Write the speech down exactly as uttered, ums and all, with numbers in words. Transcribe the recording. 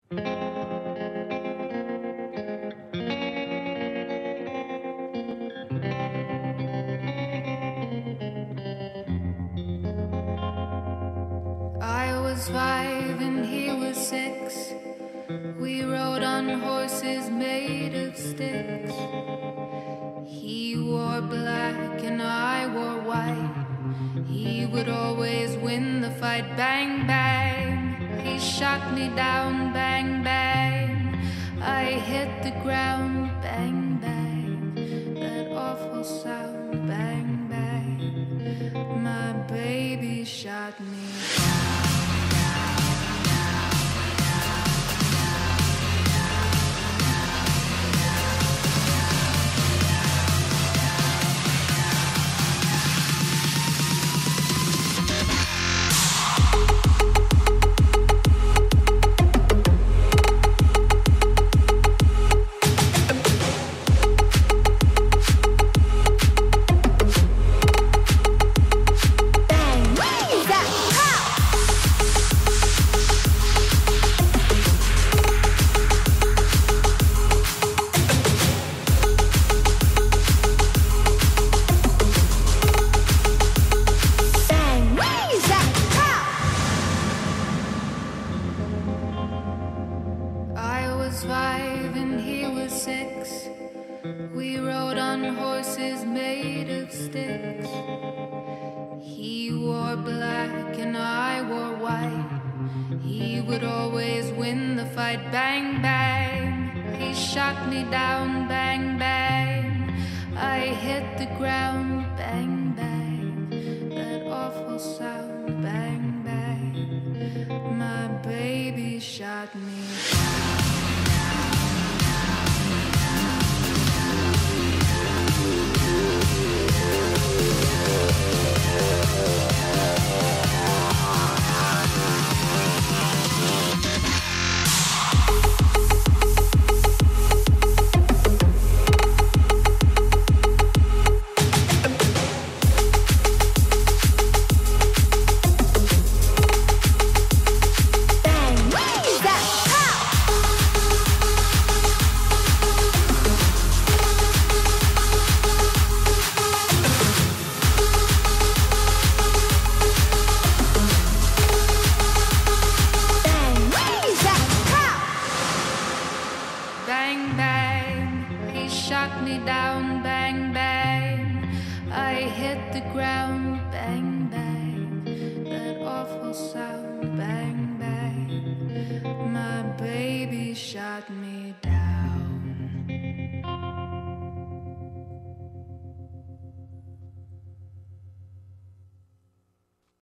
I was five and he was six. We rode on horses made of sticks. He wore black and I wore white. He would always win the fight. Bang, bang. He shot me down. Bang, bang. I hit the ground. Bang, bang. That awful sound. Bang, bang. My baby shot me down. Five and he was six. We rode on horses made of sticks. He wore black and I wore white. He would always win the fight. Bang, bang. He shot me down. Bang, bang. I hit the ground. Bang, bang. That awful sound. Bang, bang. My baby shot me down. Bang, bang, he shot me down. Bang, bang, I hit the ground. Bang, bang, that awful sound. Bang, bang, my baby shot me down.